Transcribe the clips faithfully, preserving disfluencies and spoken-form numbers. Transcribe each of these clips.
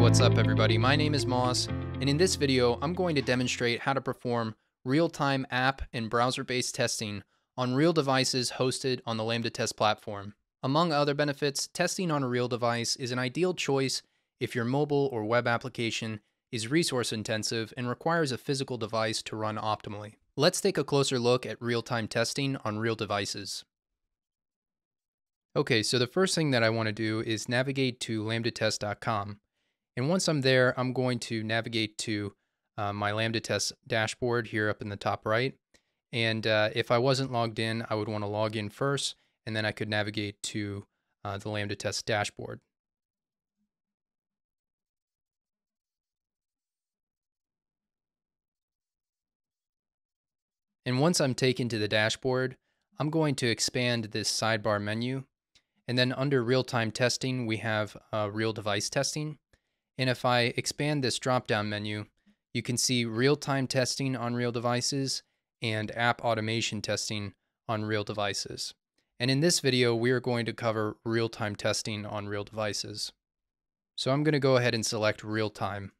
What's up everybody, my name is Moss, and in this video I'm going to demonstrate how to perform real-time app and browser-based testing on real devices hosted on the LambdaTest platform. Among other benefits, testing on a real device is an ideal choice if your mobile or web application is resource intensive and requires a physical device to run optimally. Let's take a closer look at real-time testing on real devices. Okay, so the first thing that I want to do is navigate to lambda test dot com. And once I'm there, I'm going to navigate to uh, my LambdaTest dashboard here up in the top right. And uh, if I wasn't logged in, I would want to log in first, and then I could navigate to uh, the LambdaTest dashboard. And once I'm taken to the dashboard, I'm going to expand this sidebar menu. And then under real-time testing, we have uh, real device testing. And if I expand this drop-down menu, you can see real-time testing on real devices and app automation testing on real devices. And in this video, we are going to cover real-time testing on real devices. So I'm going to go ahead and select real-time.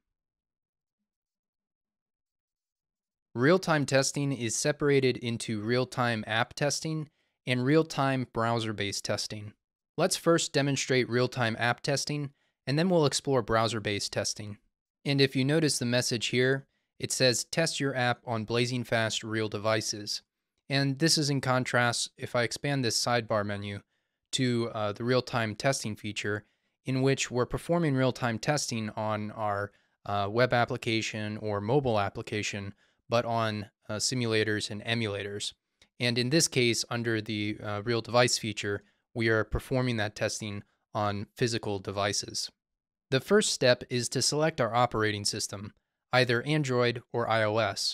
Real-time testing is separated into real-time app testing and real-time browser-based testing. Let's first demonstrate real-time app testing, and then we'll explore browser-based testing. And if you notice the message here, it says test your app on blazing fast real devices. And this is in contrast if I expand this sidebar menu to uh, the real-time testing feature, in which we're performing real-time testing on our uh, web application or mobile application, but on uh, simulators and emulators. And in this case, under the uh, real device feature, we are performing that testing on physical devices. The first step is to select our operating system, either Android or iOS.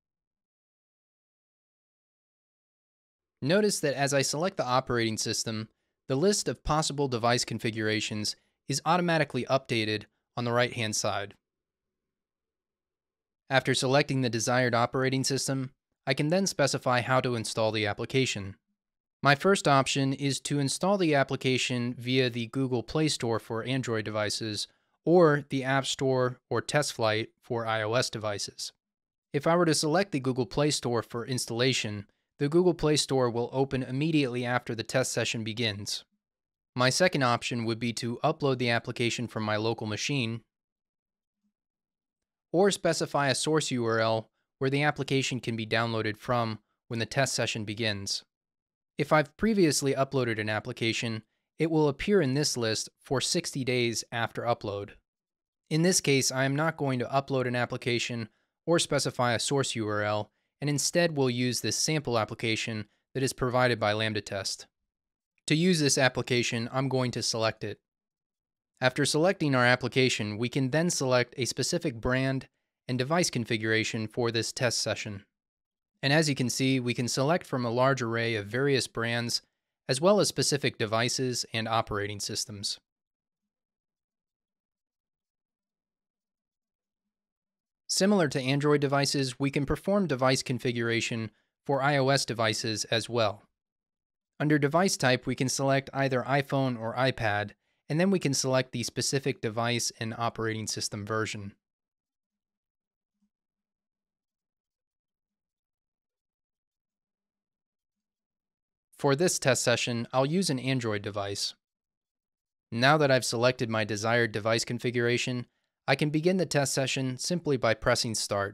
Notice that as I select the operating system, the list of possible device configurations is automatically updated on the right-hand side. After selecting the desired operating system, I can then specify how to install the application. My first option is to install the application via the Google Play Store for Android devices or the App Store or TestFlight for iOS devices. If I were to select the Google Play Store for installation, the Google Play Store will open immediately after the test session begins. My second option would be to upload the application from my local machine, or specify a source U R L where the application can be downloaded from when the test session begins. If I've previously uploaded an application, it will appear in this list for sixty days after upload. In this case, I am not going to upload an application or specify a source U R L, and instead will use this sample application that is provided by LambdaTest. To use this application, I'm going to select it. After selecting our application, we can then select a specific brand and device configuration for this test session. And as you can see, we can select from a large array of various brands, as well as specific devices and operating systems. Similar to Android devices, we can perform device configuration for iOS devices as well. Under device type, we can select either iPhone or iPad, and then we can select the specific device and operating system version. For this test session, I'll use an Android device. Now that I've selected my desired device configuration, I can begin the test session simply by pressing Start.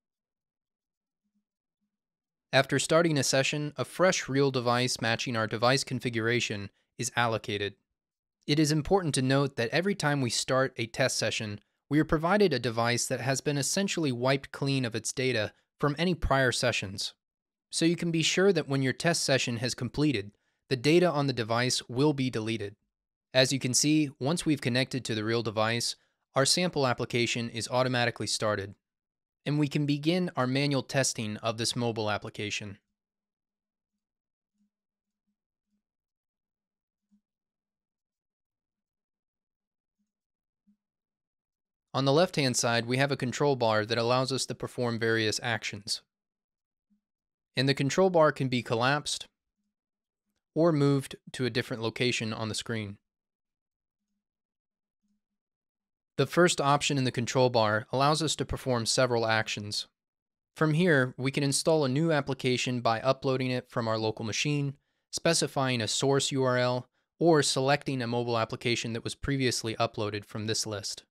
After starting a session, a fresh real device matching our device configuration is allocated. It is important to note that every time we start a test session, we are provided a device that has been essentially wiped clean of its data from any prior sessions. So you can be sure that when your test session has completed, the data on the device will be deleted. As you can see, once we've connected to the real device, our sample application is automatically started, and we can begin our manual testing of this mobile application. On the left-hand side, we have a control bar that allows us to perform various actions. And the control bar can be collapsed or moved to a different location on the screen. The first option in the control bar allows us to perform several actions. From here, we can install a new application by uploading it from our local machine, specifying a source U R L, or selecting a mobile application that was previously uploaded from this list.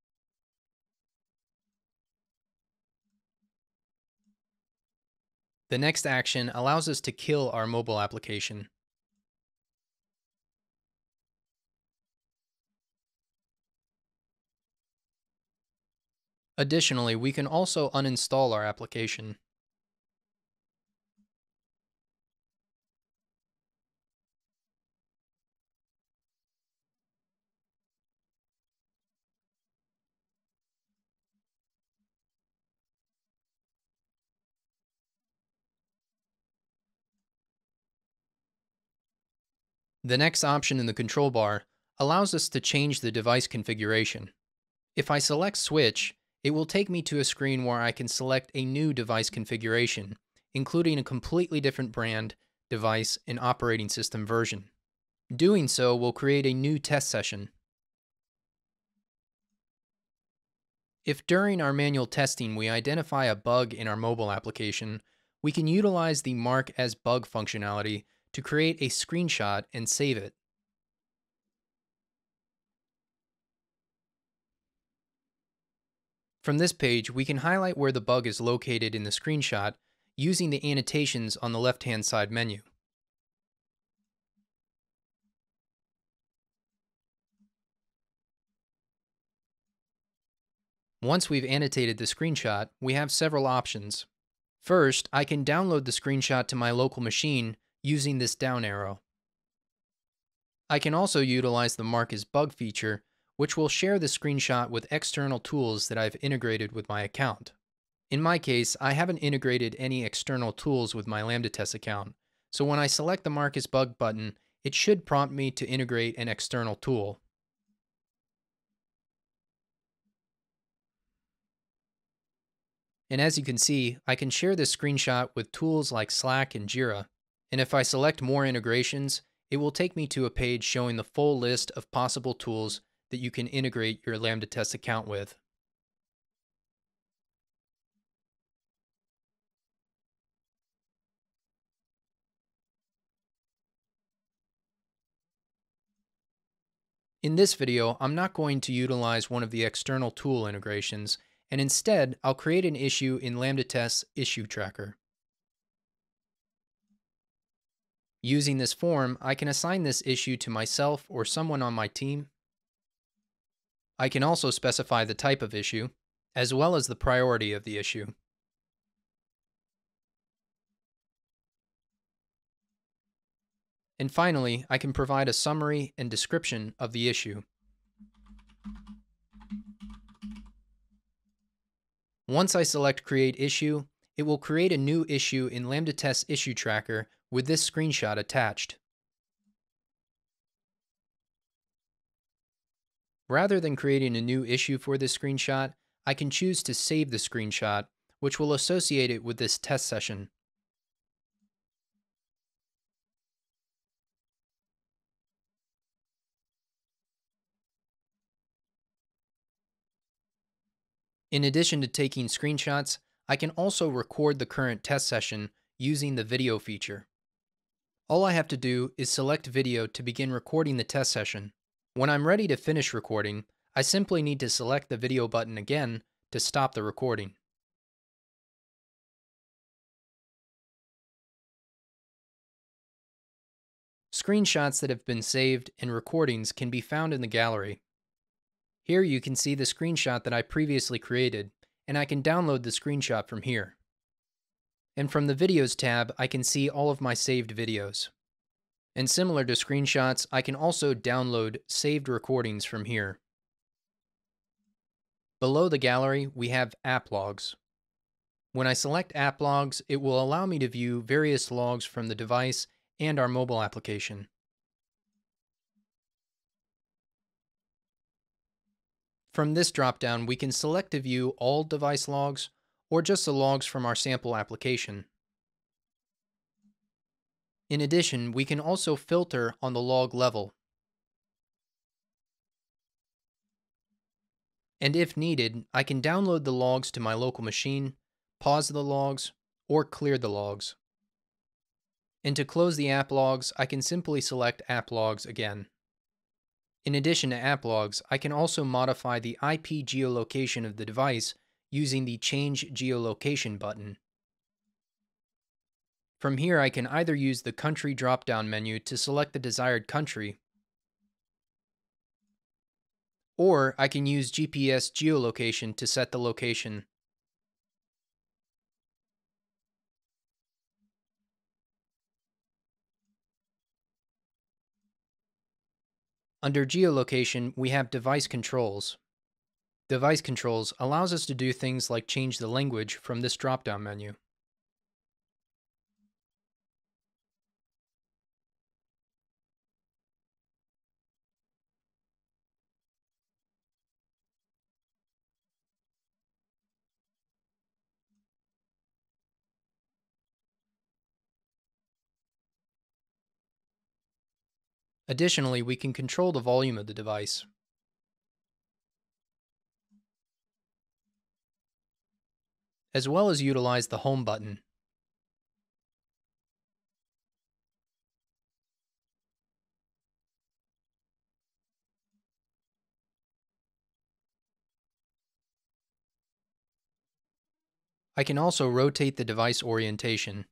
The next action allows us to kill our mobile application. Additionally, we can also uninstall our application. The next option in the control bar allows us to change the device configuration. If I select Switch, it will take me to a screen where I can select a new device configuration, including a completely different brand, device, and operating system version. Doing so will create a new test session. If during our manual testing we identify a bug in our mobile application, we can utilize the Mark as Bug functionality to create a screenshot and save it. From this page, we can highlight where the bug is located in the screenshot using the annotations on the left-hand side menu. Once we've annotated the screenshot, we have several options. First, I can download the screenshot to my local machine using this down arrow. I can also utilize the Mark as Bug feature, which will share the screenshot with external tools that I've integrated with my account. In my case, I haven't integrated any external tools with my LambdaTest account, so when I select the Mark as Bug button, it should prompt me to integrate an external tool. And as you can see, I can share this screenshot with tools like Slack and Jira. And if I select more integrations, it will take me to a page showing the full list of possible tools that you can integrate your LambdaTest account with. In this video, I'm not going to utilize one of the external tool integrations, and instead, I'll create an issue in LambdaTest's issue tracker. Using this form, I can assign this issue to myself or someone on my team. I can also specify the type of issue, as well as the priority of the issue. And finally, I can provide a summary and description of the issue. Once I select Create Issue, it will create a new issue in LambdaTest Issue Tracker with this screenshot attached. Rather than creating a new issue for this screenshot, I can choose to save the screenshot, which will associate it with this test session. In addition to taking screenshots, I can also record the current test session using the video feature. All I have to do is select video to begin recording the test session. When I'm ready to finish recording, I simply need to select the video button again to stop the recording. Screenshots that have been saved and recordings can be found in the gallery. Here you can see the screenshot that I previously created, and I can download the screenshot from here. And from the Videos tab, I can see all of my saved videos. And similar to screenshots, I can also download saved recordings from here. Below the gallery, we have app logs. When I select app logs, it will allow me to view various logs from the device and our mobile application. From this dropdown, we can select to view all device logs or just the logs from our sample application. In addition, we can also filter on the log level. And if needed, I can download the logs to my local machine, pause the logs, or clear the logs. And to close the app logs, I can simply select App Logs again. In addition to app logs, I can also modify the I P geolocation of the device using the Change Geolocation button. From here, I can either use the Country drop-down menu to select the desired country, or I can use G P S geolocation to set the location. Under geolocation, we have device controls. Device controls allows us to do things like change the language from this drop-down menu. Additionally, we can control the volume of the device. As well as utilize the Home button. I can also rotate the device orientation.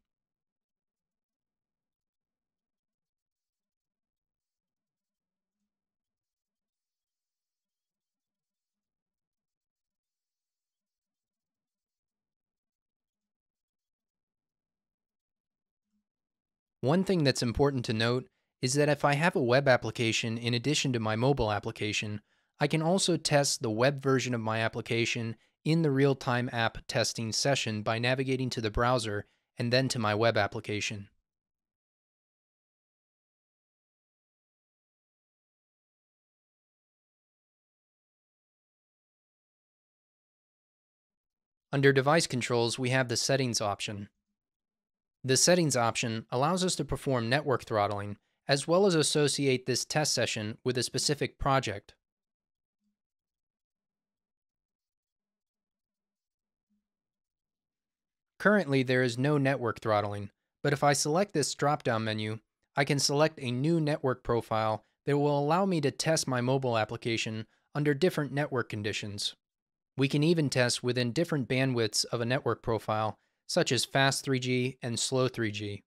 One thing that's important to note is that if I have a web application in addition to my mobile application, I can also test the web version of my application in the real-time app testing session by navigating to the browser and then to my web application. Under Device Controls, we have the Settings option. The Settings option allows us to perform network throttling, as well as associate this test session with a specific project. Currently, there is no network throttling, but if I select this drop-down menu, I can select a new network profile that will allow me to test my mobile application under different network conditions. We can even test within different bandwidths of a network profile, such as fast three G and slow three G.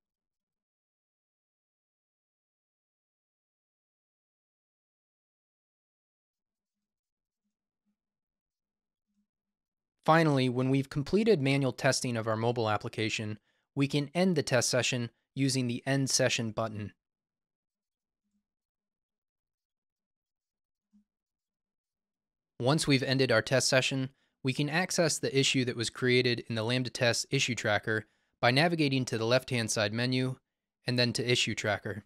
Finally, when we've completed manual testing of our mobile application, we can end the test session using the End Session button. Once we've ended our test session, we can access the issue that was created in the LambdaTest issue tracker by navigating to the left-hand side menu and then to Issue Tracker.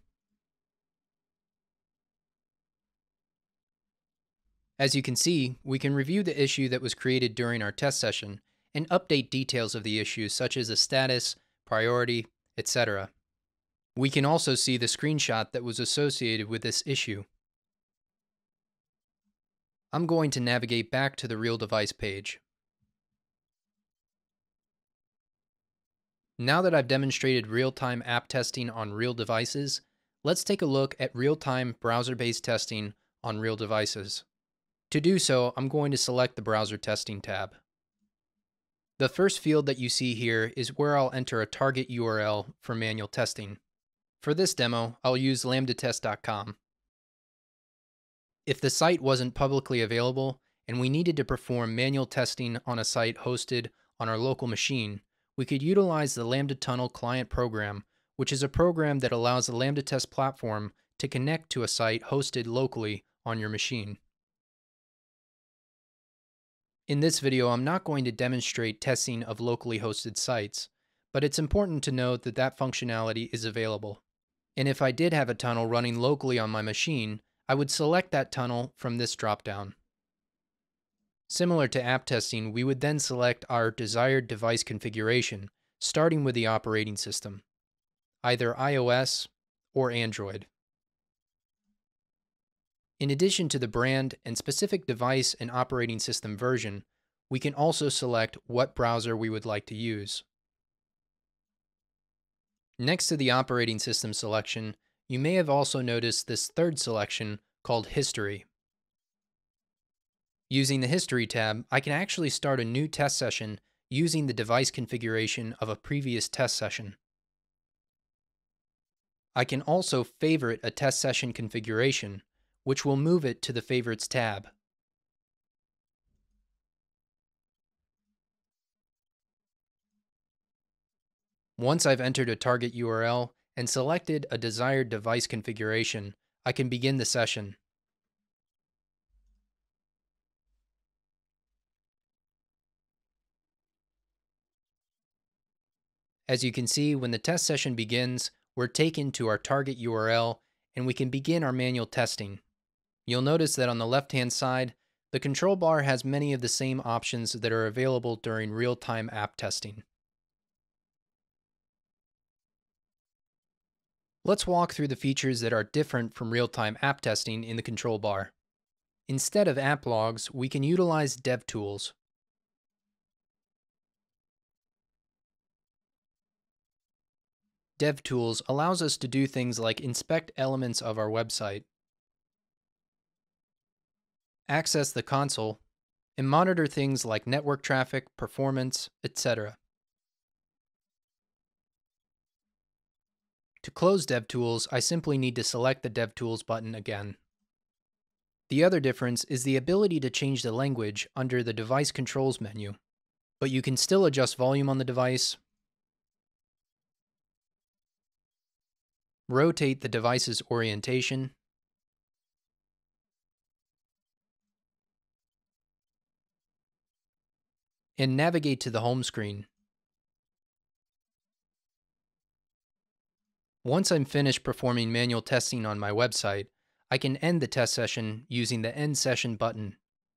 As you can see, we can review the issue that was created during our test session and update details of the issue such as the status, priority, et cetera. We can also see the screenshot that was associated with this issue. I'm going to navigate back to the Real Device page. Now that I've demonstrated real-time app testing on real devices, let's take a look at real-time browser-based testing on real devices. To do so, I'm going to select the Browser Testing tab. The first field that you see here is where I'll enter a target U R L for manual testing. For this demo, I'll use lambda test dot com. If the site wasn't publicly available and we needed to perform manual testing on a site hosted on our local machine, we could utilize the Lambda Tunnel client program, which is a program that allows the LambdaTest platform to connect to a site hosted locally on your machine. In this video, I'm not going to demonstrate testing of locally hosted sites, but it's important to note that that functionality is available. And if I did have a tunnel running locally on my machine, I would select that tunnel from this dropdown. Similar to app testing, we would then select our desired device configuration, starting with the operating system, either iOS or Android. In addition to the brand and specific device and operating system version, we can also select what browser we would like to use. Next to the operating system selection, you may have also noticed this third selection called History. Using the History tab, I can actually start a new test session using the device configuration of a previous test session. I can also favorite a test session configuration, which will move it to the Favorites tab. Once I've entered a target U R L and selected a desired device configuration, I can begin the session. As you can see, when the test session begins, we're taken to our target U R L and we can begin our manual testing. You'll notice that on the left-hand side, the control bar has many of the same options that are available during real-time app testing. Let's walk through the features that are different from real-time app testing in the control bar. Instead of app logs, we can utilize DevTools. DevTools allows us to do things like inspect elements of our website, access the console, and monitor things like network traffic, performance, et cetera. To close DevTools, I simply need to select the DevTools button again. The other difference is the ability to change the language under the Device Controls menu, but you can still adjust volume on the device, rotate the device's orientation, and navigate to the home screen. Once I'm finished performing manual testing on my website, I can end the test session using the End Session button.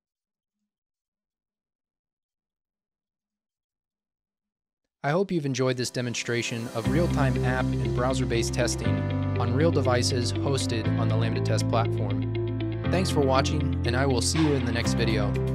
I hope you've enjoyed this demonstration of real-time app and browser-based testing on real devices hosted on the LambdaTest platform. Thanks for watching, and I will see you in the next video.